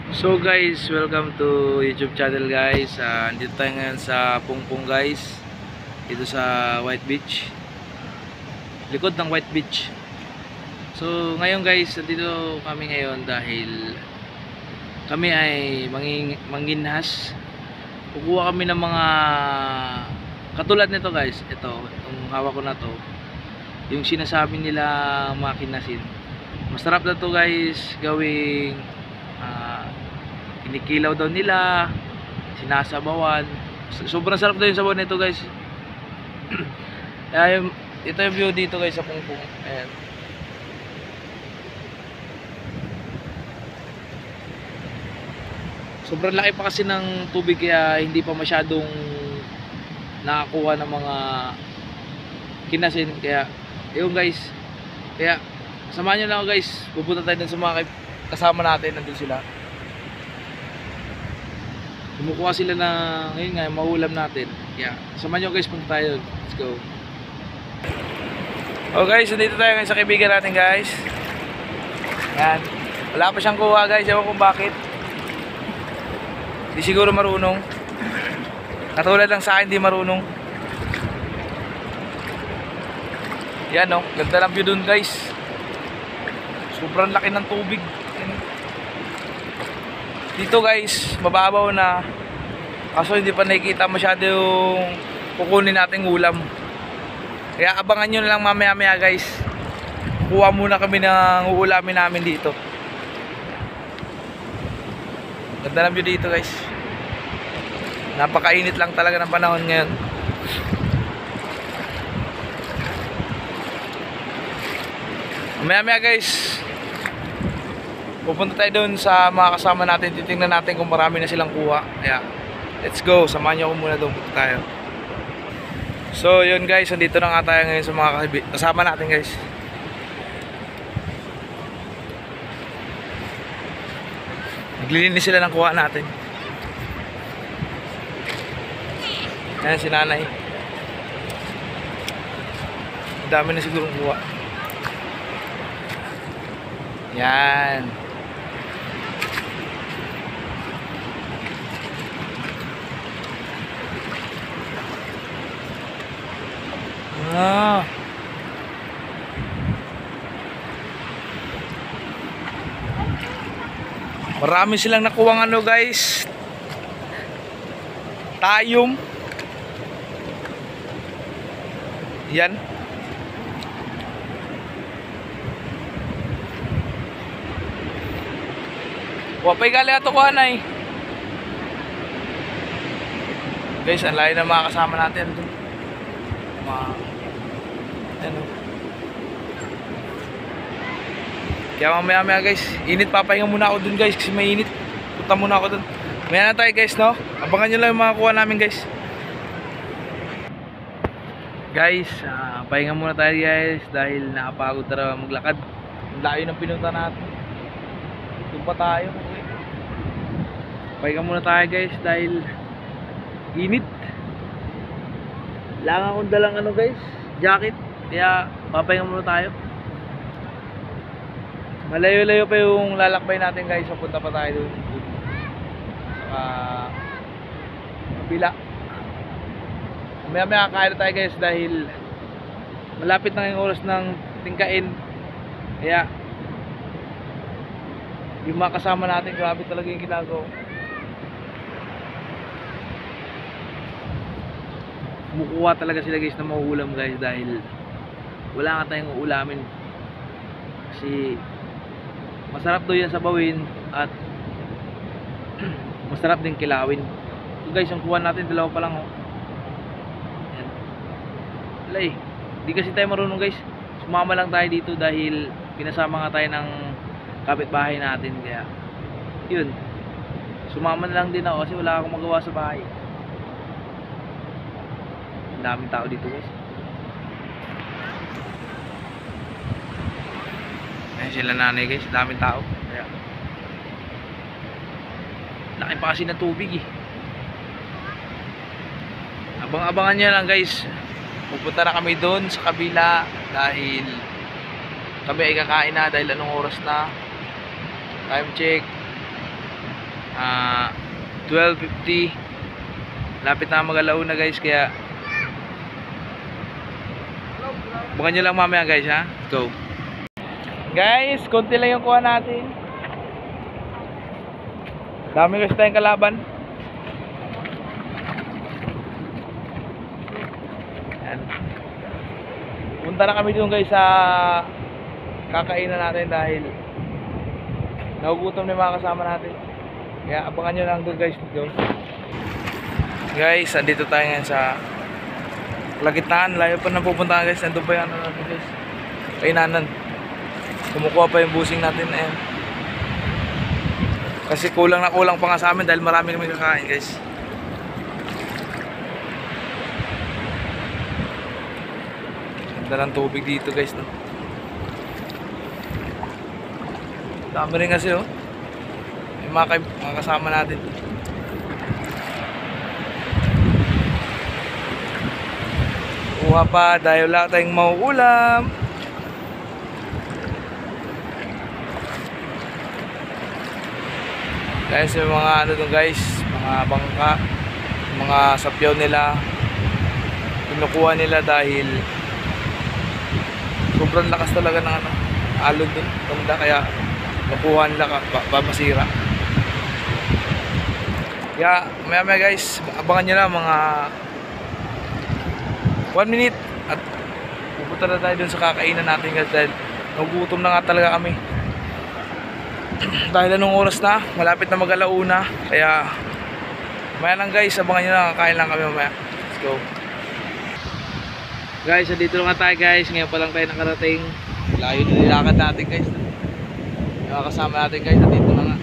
So guys, welcome to YouTube channel guys. Andito tayo ngayon sa Pungpung guys. Dito sa White Beach. Likod ng White Beach. So ngayon guys, dito kami ngayon dahil kami ay manginhas. Kukuha kami ng mga katulad nito guys. Ito, itong hawak ko na to. Yung sinasabi nila makinasin. Masarap na to guys gawing kinikilaw daw nila, sinasabawan. Sobrang sarap daw yung sabaw nito guys. Ito yung view dito guys sa Pungpung. Ayan. Sobrang laki pa kasi ng tubig kaya hindi pa masyadong nakakuha ng mga kinasin. Kaya yun guys. Kaya samahan nyo lang ako guys. Pupunta tayo dun sa mga kasama natin. Nandun sila. Kumukuha sila na ngayon nga maulam natin. Kaya samahan nyo guys, punta tayo. Let's go. Oh guys, dito tayo ngayon sa kaibigan natin guys. Yan. Wala pa siyang kuha guys. Ewan kung bakit. Hindi siguro marunong. Katulad lang sa akin, hindi marunong. Yan oh. Ganda lang view dun guys. Sobrang laki ng tubig. Dito guys, mababaw na. Kaso hindi pa nakikita masyado yung kukunin nating ulam. Kaya abangan nyo na lang mamaya guys. Kuha muna kami ng uulamin namin dito. Ganda lang view dito guys. Napakainit lang talaga ng panahon ngayon. Mamaya guys, pupunta tayo doon sa mga kasama natin. Titingnan natin kung marami na silang kuha. Kaya let's go, samahan nyo ako muna doon. Punta tayo. So yun guys, andito na nga tayo ngayon sa mga kasama natin guys. Naglilinis sila ng kuha natin. Ayan si nanay. Dami na sigurong kuha. Yan. Marami silang nakuwang ano guys. Tayum. Yan. Wapay gali ato ko anay. Guys, ang layo ng mga kasama natin. Ano. Kaya mamaya guys, init, papahinga muna ako dun guys kasi may init. Punta muna ako dun. Maya na tayo guys, no? Abangan nyo lang yung mga kuha namin guys. Guys, pahinga muna tayo guys dahil nakapagod talaga maglakad. Ang layo ng pinunta natin. Doon pa tayo. Pahinga muna tayo guys dahil init. Lang akong dalang ano guys, jacket. Kaya papahinga muna tayo. Malayo-layo pa yung lalakbay natin guys. Papunta pa tayo doon. Sa kabila. Mamaya kakain tayo guys dahil malapit na yung oras ng tingkain. Kaya yung mga kasama natin, grabe talaga yung ginagawa. Kumukuha talaga sila guys na mauulam guys dahil wala nga tayong uulamin. Kasi masarap daw yan sabawin at masarap din kilawin. So guys, ang kuha natin dalawa pa lang oh. Yan. Wala eh. Di kasi tayo marunong guys. Sumama lang tayo dito dahil pinasama nga tayo ng kapitbahay natin. Kaya yun, sumama na lang din ako kasi wala akong magawa sa bahay. Ang daming tao dito guys. Ayan sila nanay guys, daming tao. Kaya laki pa kasi ng tubig eh. Abang-abangan nyo lang guys. Pupunta na kami doon sa kabila dahil kami ay kakain na dahil anong oras na. Time check 12:50. Lapit na mag-alauna guys, kaya bukan nyo lang mamaya guys ha. Go guys, konti lang yung kuha natin. Dami kasi tayong kalaban. Yan. Punta na kami doon guys sa kakainan natin dahil nagugutom na yung mga kasama natin. Kaya abangan nyo lang doon guys. Go. Guys, andito tayo ngayon sa Lagitnaan. Layo pa na pupunta guys. Nandun pa yung ano natin guys, kainanan. Kumukuha pa yung busing natin. Ayan. Kasi kulang na kulang pa nga sa amin dahil marami naman kakain guys. Ganda ng tubig dito guys, no? Dami rin kasi oh. Yung mga kasama natin. Kuha pa dahil wala tayong mauulam. Dahil sa mga ano doon guys, mga bangka, mga sapyaw nila, kinukuha nila dahil sobrang lakas talaga ng ano, alon doon, banda, kaya nakuha nila masira. Kaya maya maya guys, abangan nyo na mga 1 minute at pupunta na tayo dun sa kakainan natin guys dahil nagugutom na nga talaga kami. Dahil anong oras na, malapit na mag-alauna, kaya maya lang guys, abangan nyo na, kakain lang kami mamaya. Let's go guys. Dito lang tayo guys, ngayon pa lang tayo nakarating. Layo na nilakad natin guys, yung mga kasama natin guys, at dito na nga.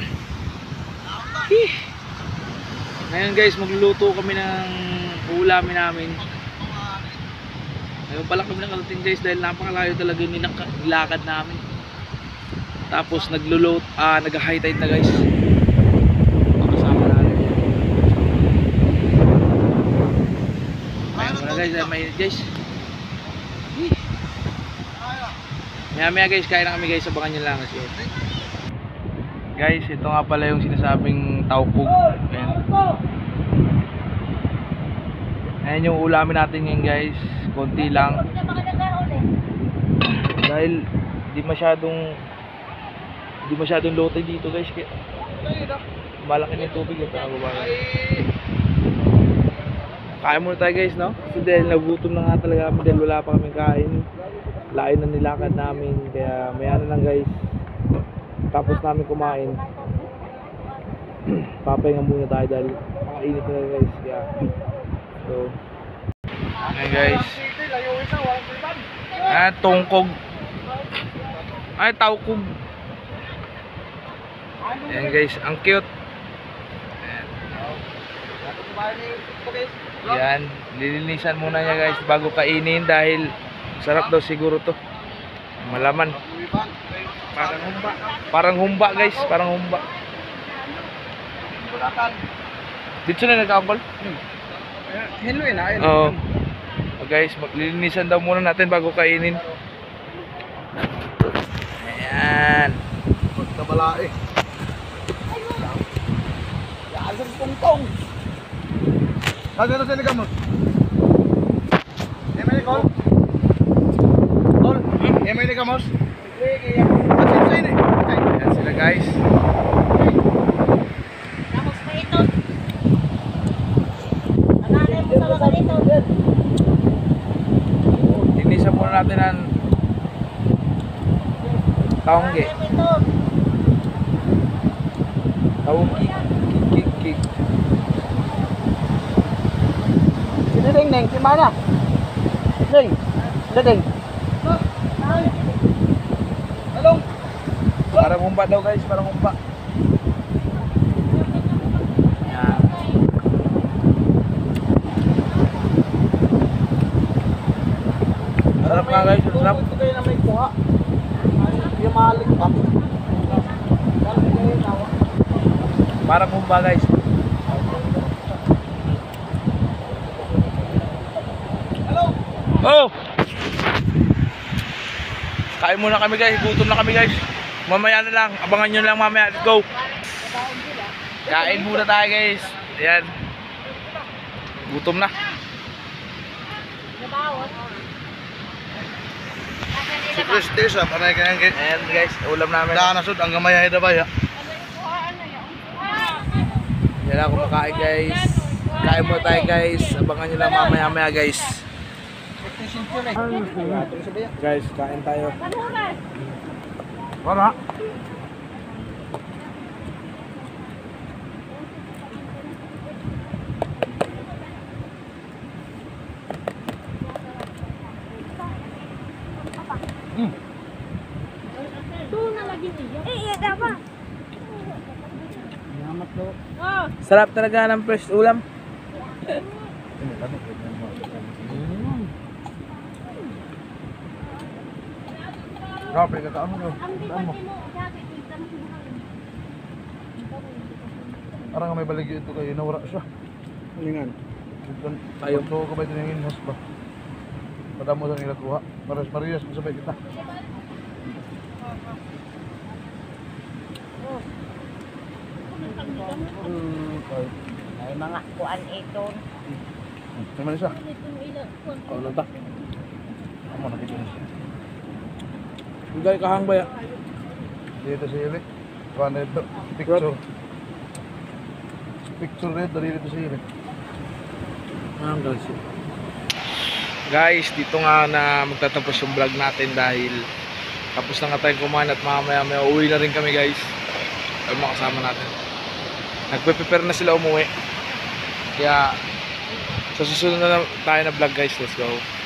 Ngayon guys, magluluto kami ng ulamin namin. Ngayon pala kami nakarating guys dahil napakalayo talaga yung nilakad namin. Tapos nag-high tide na guys. Makasama natin. Ngayon muna guys, mainit guys. Maya guys, kain na kami guys, abangan nyo lang. Guys, ito nga pala yung sinasabing taupog. Ayan. Ayan yung ulamin natin ngayon guys. Konti lang. Dahil di masyadong lote dito guys. Kaya malaki na yung tubig. Kain muna tayo guys, no? Kasi dahil nagutom na nga talaga kami dahil wala pa kaming kain. Layo na nilakad namin. Kaya maya na lang guys, tapos namin kumain, papahinga muna tayo dahil makainit na guys. Kaya so ayan guys, tungkog, ay taukog. Ayan guys, ang cute. Ayan, lilinisan muna niya guys bago kainin dahil sarap daw siguro to, malaman. Parang humba guys, parang humba. Dito na nag-angkol? Hello na. Oo. Guys, maglilinisan daw muna natin bago kainin. Ayan. Pagkabala eh. Yan sa tungtong. Kagano sa ligamot? Emay call? Call? Emay ligamot? Ayan sila guys. Linisan muna natin ang taongge. Taongge. Kik. Sino Neng? Si mana? Neng? Neng? Talong. Parang humba daw guys, parang humba. Yan. Sarap nga guys, sarap. Ito kayo na may kuha. Yung mahalik pa. Parang humba guys. Hello. Oh! Kain muna kami guys, gutom na kami guys. Mamaya na lang, abangan nyo lang mamaya. Let's go. Kain muna tayo guys. Ayan. Gutom na. Si Christy sa panay kaya kay. Ayan guys, ulam namin. Nasud ang gamay ay dabay. Yan ako makain guys. Kain muna tayo guys. Abangan nyo lang mamaya guys. Guys, kain tayo. Para. Sarap talaga ng fresh ulam. Grabe ka kaano mo. Arang may baligyo ito kay nawara siya. Lingan. Ayun to ko ba ito yung inhas ba? Padamo sa nila kuha. Para sa Marias kung sabay kita. May mga kuan ito. Naman siya. Ano ta? Amo nakita niya siya. Hingay kahang ba ya? Dito si Ili. Kuha na ito. Picture. Picture rin. Dali dito si Ili. Guys, dito nga na magtatapos yung vlog natin dahil tapos na nga tayong kumain at mamaya uwi na rin kami guys. Ay mga kasama natin. Nagpe-prepare na sila umuwi. Kaya sa susunod na tayo na vlog guys. Let's go.